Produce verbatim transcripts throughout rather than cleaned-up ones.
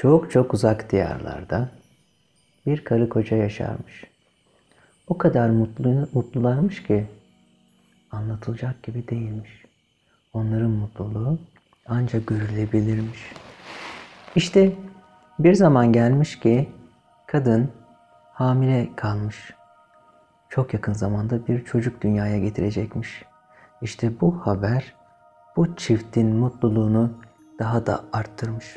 Çok çok uzak diyarlarda bir karı koca yaşarmış. O kadar mutlu, mutlularmış ki anlatılacak gibi değilmiş. Onların mutluluğu ancak görülebilirmiş. İşte bir zaman gelmiş ki kadın hamile kalmış. Çok yakın zamanda bir çocuk dünyaya getirecekmiş. İşte bu haber bu çiftin mutluluğunu daha da arttırmış.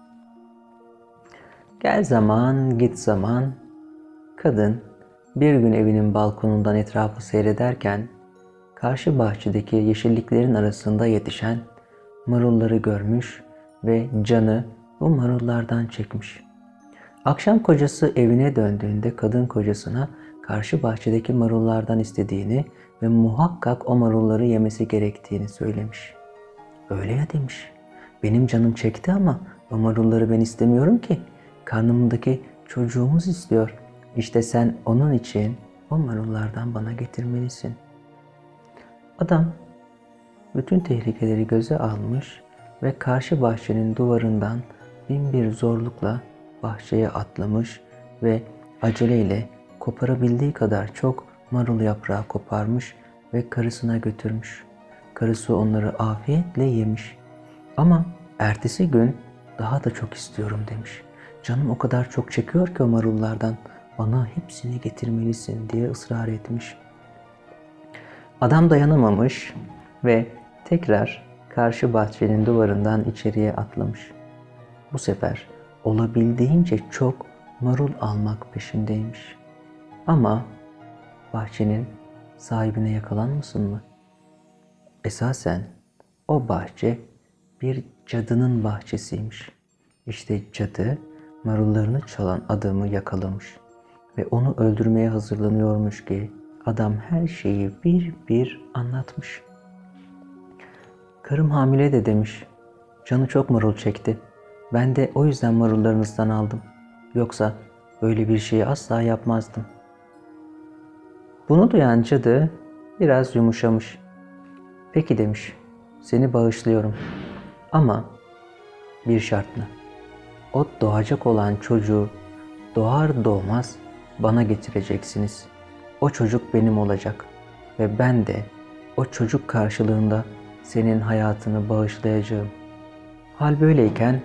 Gel zaman, git zaman, kadın bir gün evinin balkonundan etrafı seyrederken karşı bahçedeki yeşilliklerin arasında yetişen marulları görmüş ve canı bu marullardan çekmiş. Akşam kocası evine döndüğünde kadın kocasına karşı bahçedeki marullardan istediğini ve muhakkak o marulları yemesi gerektiğini söylemiş. Öyle ya demiş. Benim canım çekti ama o marulları ben istemiyorum ki. Karnımdaki çocuğumuz istiyor. İşte sen onun için o marullardan bana getirmelisin. Adam bütün tehlikeleri göze almış ve karşı bahçenin duvarından bin bir zorlukla bahçeye atlamış ve aceleyle koparabildiği kadar çok marul yaprağı koparmış ve karısına götürmüş. Karısı onları afiyetle yemiş. Ama ertesi gün daha da çok istiyorum demiş. Canım o kadar çok çekiyor ki o marullardan, bana hepsini getirmelisin diye ısrar etmiş. Adam dayanamamış ve tekrar karşı bahçenin duvarından içeriye atlamış. Bu sefer olabildiğince çok marul almak peşindeymiş. Ama bahçenin sahibine yakalanmasın mı? Esasen o bahçe bir cadının bahçesiymiş. İşte cadı marullarını çalan adamı yakalamış ve onu öldürmeye hazırlanıyormuş ki adam her şeyi bir bir anlatmış. Karım hamile de demiş. Canı çok marul çekti. Ben de o yüzden marullarınızdan aldım. Yoksa böyle bir şeyi asla yapmazdım. Bunu duyan cadı biraz yumuşamış. Peki demiş, seni bağışlıyorum. Ama bir şartla. O doğacak olan çocuğu doğar doğmaz bana getireceksiniz. O çocuk benim olacak ve ben de o çocuk karşılığında senin hayatını bağışlayacağım. Hal böyleyken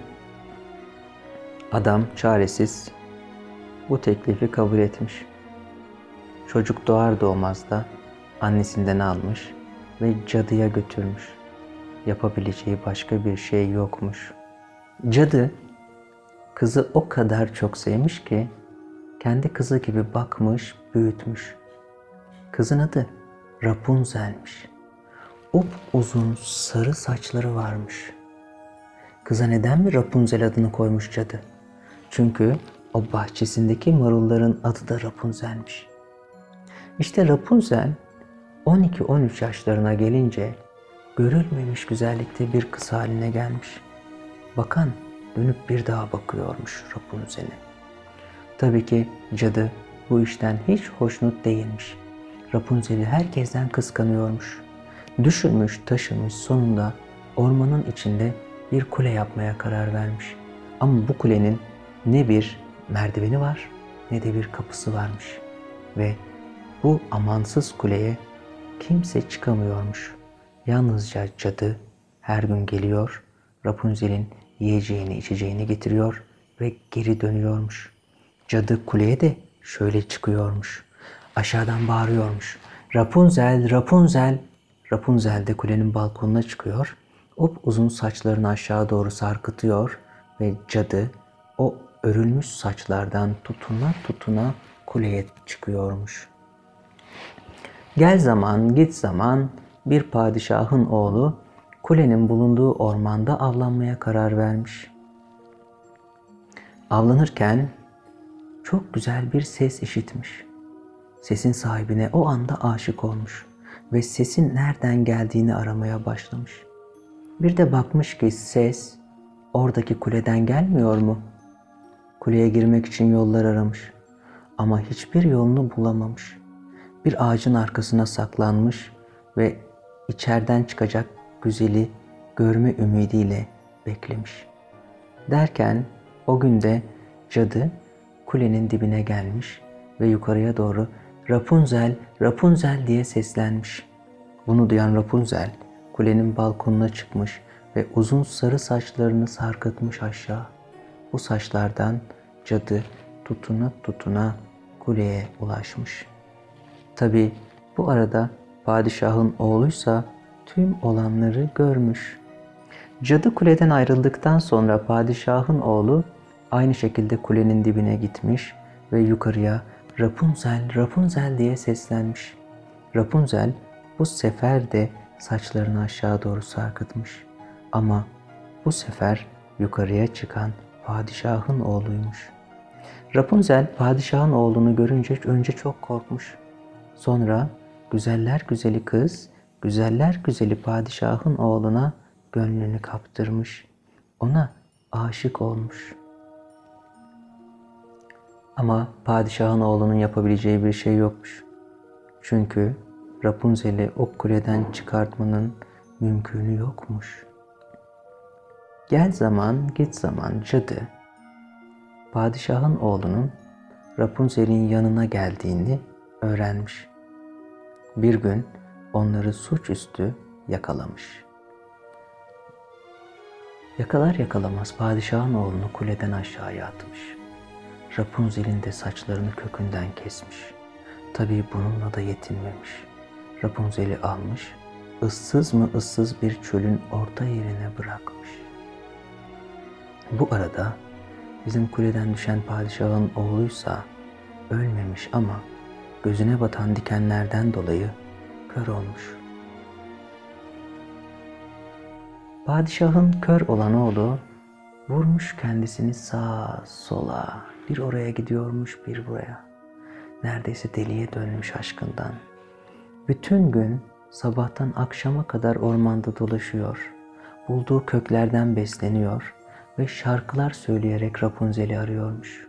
adam çaresiz bu teklifi kabul etmiş. Çocuk doğar doğmaz da annesinden almış ve cadıya götürmüş. Yapabileceği başka bir şey yokmuş. Cadı kızı o kadar çok sevmiş ki kendi kızı gibi bakmış, büyütmüş. Kızın adı Rapunzel'miş. Upuzun sarı saçları varmış. Kıza neden mi Rapunzel adını koymuş cadı? Çünkü o bahçesindeki marulların adı da Rapunzel'miş. İşte Rapunzel on iki on üç yaşlarına gelince görülmemiş güzellikte bir kız haline gelmiş. Bakan dönüp bir daha bakıyormuş Rapunzel'e. Tabii ki cadı bu işten hiç hoşnut değilmiş. Rapunzel'i herkesten kıskanıyormuş. Düşünmüş, taşınmış, sonunda ormanın içinde bir kule yapmaya karar vermiş. Ama bu kulenin ne bir merdiveni var ne de bir kapısı varmış. Ve bu amansız kuleye kimse çıkamıyormuş. Yalnızca cadı her gün geliyor, Rapunzel'in yiyeceğini içeceğini getiriyor ve geri dönüyormuş. Cadı kuleye de şöyle çıkıyormuş. Aşağıdan bağırıyormuş. Rapunzel, Rapunzel. Rapunzel de kulenin balkonuna çıkıyor. Upuzun saçlarını aşağı doğru sarkıtıyor ve cadı o örülmüş saçlardan tutuna tutuna kuleye çıkıyormuş. Gel zaman, git zaman bir padişahın oğlu kulenin bulunduğu ormanda avlanmaya karar vermiş. Avlanırken çok güzel bir ses işitmiş. Sesin sahibine o anda aşık olmuş ve sesin nereden geldiğini aramaya başlamış. Bir de bakmış ki ses oradaki kuleden gelmiyor mu? Kuleye girmek için yollar aramış ama hiçbir yolunu bulamamış. Bir ağacın arkasına saklanmış ve içeriden çıkacak güzeli görme ümidiyle beklemiş. Derken O gün de cadı kulenin dibine gelmiş ve yukarıya doğru "Rapunzel, Rapunzel" diye seslenmiş. Bunu duyan Rapunzel kulenin balkonuna çıkmış ve uzun sarı saçlarını sarkıtmış aşağı. Bu saçlardan cadı tutuna tutuna kuleye ulaşmış. Tabii bu arada padişahın oğluysa tüm olanları görmüş. Cadı kuleden ayrıldıktan sonra padişahın oğlu aynı şekilde kulenin dibine gitmiş ve yukarıya "Rapunzel, Rapunzel" diye seslenmiş. Rapunzel bu sefer de saçlarını aşağı doğru sarkıtmış. Ama bu sefer yukarıya çıkan padişahın oğluymuş. Rapunzel padişahın oğlunu görünce önce çok korkmuş. Sonra güzeller güzeli kız, güzeller güzeli padişahın oğluna gönlünü kaptırmış. Ona aşık olmuş. Ama padişahın oğlunun yapabileceği bir şey yokmuş. Çünkü Rapunzel'i o kuleden çıkartmanın mümkünü yokmuş. Gel zaman git zaman cadı, padişahın oğlunun Rapunzel'in yanına geldiğini öğrenmiş. Bir gün onları suçüstü yakalamış. Yakalar yakalamaz padişahın oğlunu kuleden aşağıya atmış. Rapunzel'in de saçlarını kökünden kesmiş. Tabii bununla da yetinmemiş. Rapunzel'i almış, ıssız mı ıssız bir çölün orta yerine bırakmış. Bu arada bizim kuleden düşen padişahın oğluysa ölmemiş ama gözüne batan dikenlerden dolayı kör olmuş. Padişahın kör olan oğlu vurmuş kendisini sağa sola, bir oraya gidiyormuş bir buraya. Neredeyse deliye dönmüş aşkından. Bütün gün sabahtan akşama kadar ormanda dolaşıyor. Bulduğu köklerden besleniyor ve şarkılar söyleyerek Rapunzel'i arıyormuş.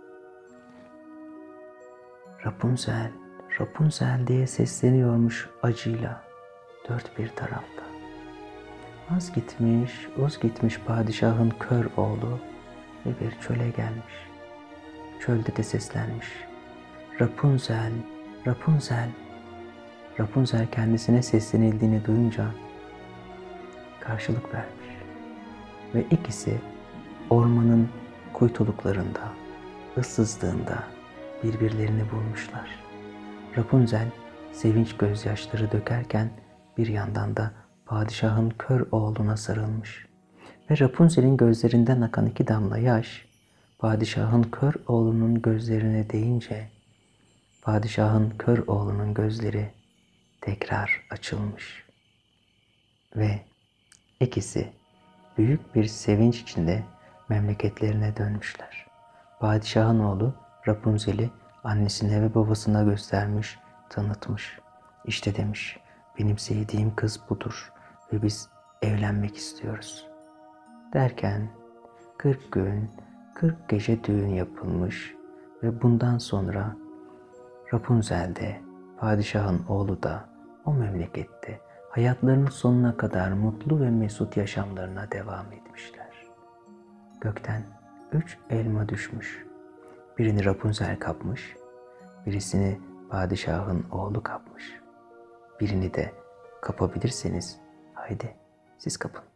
Rapunzel, Rapunzel diye sesleniyormuş acıyla dört bir tarafta. Az gitmiş, uz gitmiş padişahın kör oğlu ve bir çöle gelmiş. Çölde de seslenmiş. Rapunzel, Rapunzel. Rapunzel kendisine seslenildiğini duyunca karşılık vermiş. Ve ikisi ormanın kuytuluklarında, ıssızlığında birbirlerini bulmuşlar. Rapunzel sevinç gözyaşları dökerken bir yandan da padişahın kör oğluna sarılmış. Ve Rapunzel'in gözlerinden akan iki damla yaş, padişahın kör oğlunun gözlerine değince, padişahın kör oğlunun gözleri tekrar açılmış. Ve ikisi büyük bir sevinç içinde memleketlerine dönmüşler. Padişahın oğlu Rapunzel'i annesine ve babasına göstermiş, tanıtmış. İşte demiş, benim sevdiğim kız budur ve biz evlenmek istiyoruz. Derken kırk gün, kırk gece düğün yapılmış ve bundan sonra Rapunzel de, padişahın oğlu da o memlekette hayatlarının sonuna kadar mutlu ve mesut yaşamlarına devam etmişler. Gökten üç elma düşmüş. Birini Rapunzel kapmış, birisini padişahın oğlu kapmış. Birini de kapabilirseniz haydi siz kapın.